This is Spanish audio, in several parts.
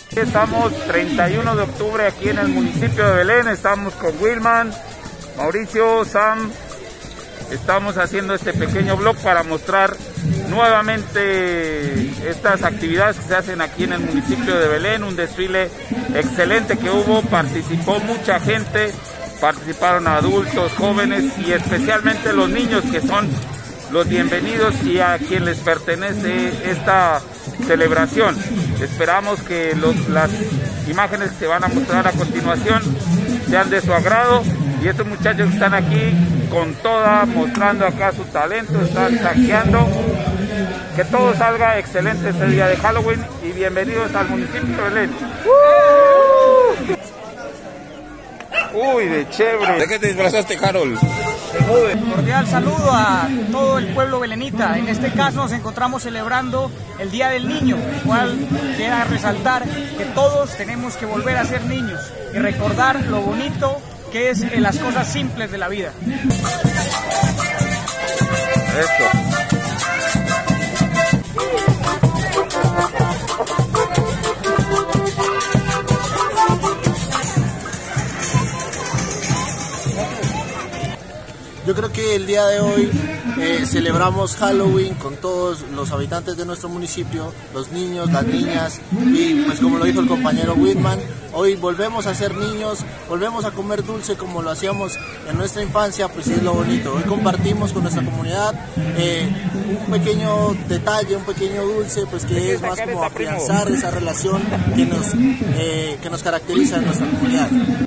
Estamos 31 de octubre aquí en el municipio de Belén, estamos con Wilman, Mauricio, Sam. Estamos haciendo este pequeño blog para mostrar nuevamente estas actividades que se hacen aquí en el municipio de Belén. Un desfile excelente que hubo, participó mucha gente, participaron adultos, jóvenes y especialmente los niños, que son los bienvenidos y a quien les pertenece esta celebración. Esperamos que las imágenes que se van a mostrar a continuación sean de su agrado, y estos muchachos que están aquí con toda, mostrando acá su talento, están saqueando. Que todo salga excelente este día de Halloween y bienvenidos al municipio de Belén. Uy, de chévere. ¿De qué te disfrazaste, Harold? Cordial saludo a todo el pueblo belenita. En este caso nos encontramos celebrando el Día del Niño, el cual queda resaltar que todos tenemos que volver a ser niños y recordar lo bonito que es en las cosas simples de la vida. Esto. Yo creo que el día de hoy celebramos Halloween con todos los habitantes de nuestro municipio, los niños, las niñas, y pues como lo dijo el compañero Whitman, hoy volvemos a ser niños, volvemos a comer dulce como lo hacíamos en nuestra infancia, pues es lo bonito. Hoy compartimos con nuestra comunidad un pequeño detalle, un pequeño dulce, pues que es más como afianzar esa relación que nos caracteriza en nuestra comunidad.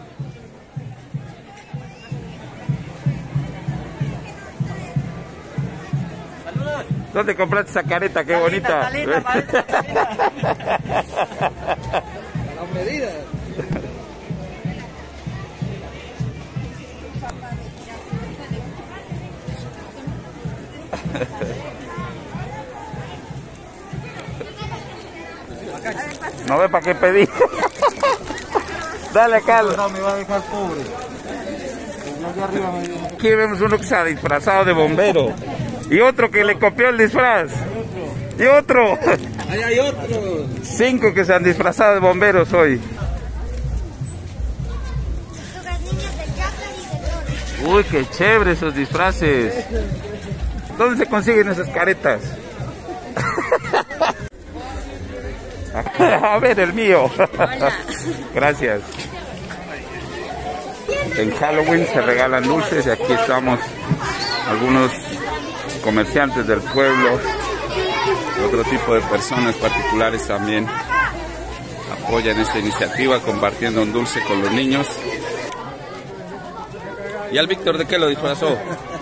¿Dónde compraste esa careta? ¡Qué bonita! La medida. No ve para qué pedí. Dale, Carlos. Me va a dejar pobre. Aquí vemos uno que se ha disfrazado de bombero. Y otro que le copió el disfraz. Y otro. Ahí hay otro. 5 que se han disfrazado de bomberos hoy. Uy, qué chévere esos disfraces. ¿Dónde se consiguen esas caretas? A ver, el mío. Gracias. En Halloween se regalan dulces y aquí estamos algunos comerciantes del pueblo, otro tipo de personas particulares también apoyan esta iniciativa compartiendo un dulce con los niños. ¿Y al Víctor de qué lo disfrazó?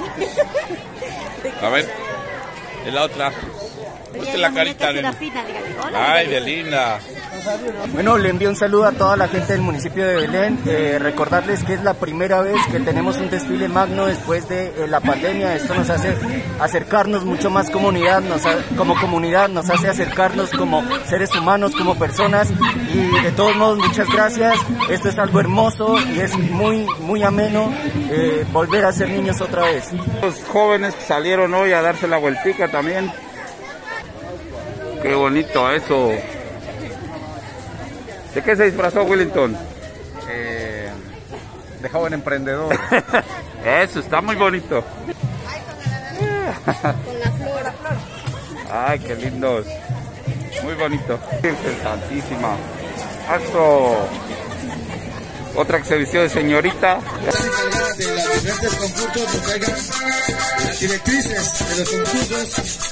A ver, es la otra. Usted la carita de... Ay, de linda. Bueno, le envío un saludo a toda la gente del municipio de Belén. Recordarles que es la primera vez que tenemos un desfile magno después de la pandemia. Esto nos hace acercarnos mucho más como comunidad, nos hace acercarnos como seres humanos, como personas. Y de todos modos, muchas gracias. Esto es algo hermoso y es muy, muy ameno volver a ser niños otra vez. Los jóvenes que salieron hoy a darse la vueltica también. Qué bonito eso. ¿De qué se disfrazó Wellington? De joven emprendedor. Eso, está muy bonito. Con la flor. Ay, qué lindos. Muy bonito. Interesantísima. Eso. Otra que se vistió de señorita. De los diferentes concursos nos traigan las directrices de los concursos.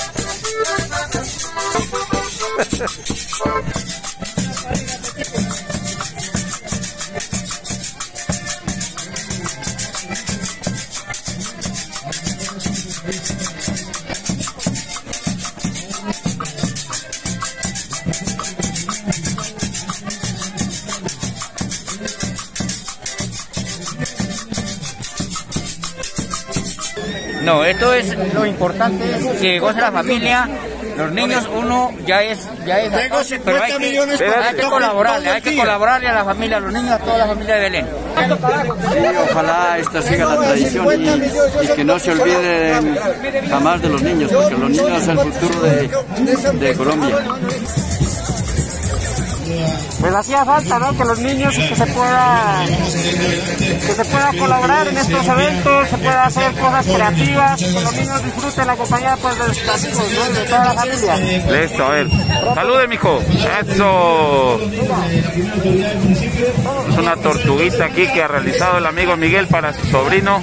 No, esto es lo importante, es que goce la familia. Los niños, uno ya es Tengo 50 millones hay que colaborarle a la familia, a los niños, a toda la familia de Belén. Ojalá esta siga la tradición y que no se olviden jamás de los niños, porque los niños son el futuro de Colombia. pues hacía falta, ¿no? Que los niños que se pueda colaborar en estos eventos, se pueda hacer cosas creativas, que los niños disfruten la compañía pues de los amigos, ¿no? De toda la familia. Listo, a ver. Salude, mijo. Eso. Es una tortuguita aquí que ha realizado el amigo Miguel para su sobrino.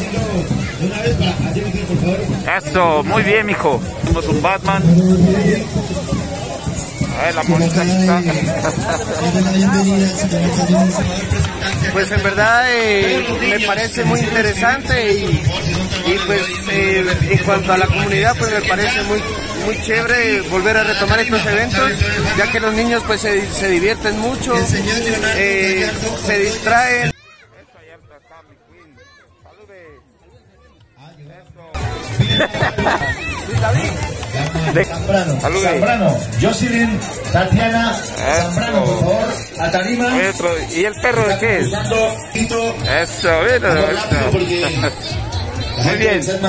Eso, muy bien, mijo. Tenemos un Batman. A ver, la monita aquí está. Pues en verdad me parece muy interesante y pues en cuanto a la comunidad pues me parece muy chévere volver a retomar estos eventos, ya que los niños pues se divierten mucho, se distraen. Zambrano, Jocelyn, Tatiana, Zambrano, por favor, a tarima. ¿Y el perro de qué es? Eso, mira. Muy bien. Eso.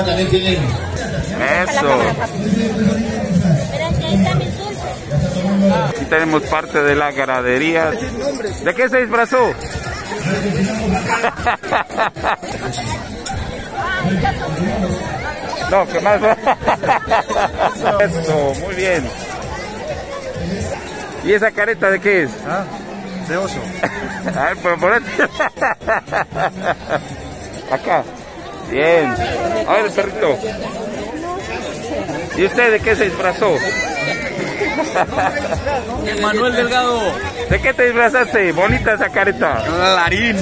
Aquí tenemos parte de la ganadería. ¿De qué se disfrazó? No, ¿qué más? Eso, muy bien. ¿Y esa careta de qué es? ¿Ah? De oso. A ver, ponete. Acá. Bien. A ver, el perrito. ¿Y usted de qué se disfrazó? Manuel Delgado. ¿De qué te disfrazaste? Bonita esa careta. Larín.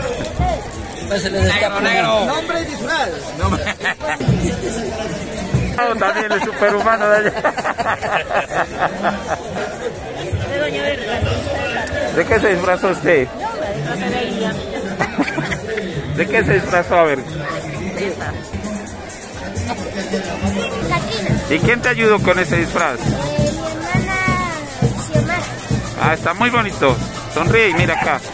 Negro. Nombre y disfraz. También el superhumano de allá. ¿De qué se disfrazó usted? ¿De qué se disfrazó? A ver. ¿Y quién te ayudó con ese disfraz? Mi hermana Xiomara. Ah, está muy bonito. Sonríe y mira acá.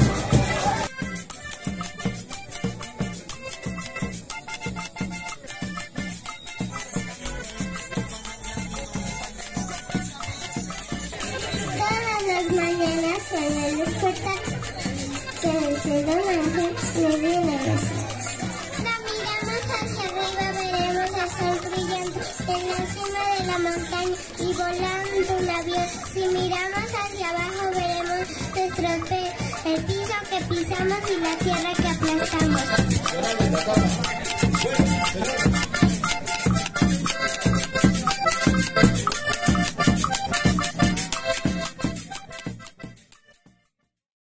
Todas las mañanas cuando desperta que el cielo ángel le viene a besar. Si miramos hacia arriba veremos al sol brillando en la cima de la montaña y volando un avión. Si miramos hacia abajo veremos nuestros pies, el piso que pisamos y la tierra que aplastamos.